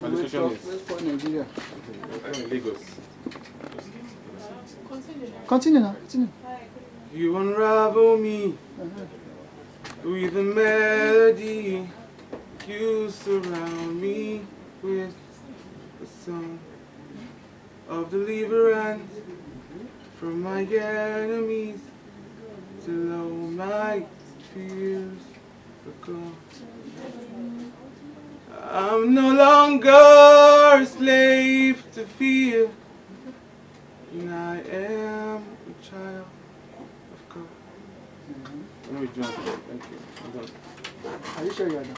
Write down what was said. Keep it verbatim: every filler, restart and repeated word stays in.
Administration is West Point, Nigeria. in Lagos. Continue now. Continue. You unravel me with a melody. You surround me with a song of deliverance from my enemies till all my fears are gone. I'm no longer a slave to fear, and I am a child of God. Let me join. Thank you. I'm done. Are you sure you are done?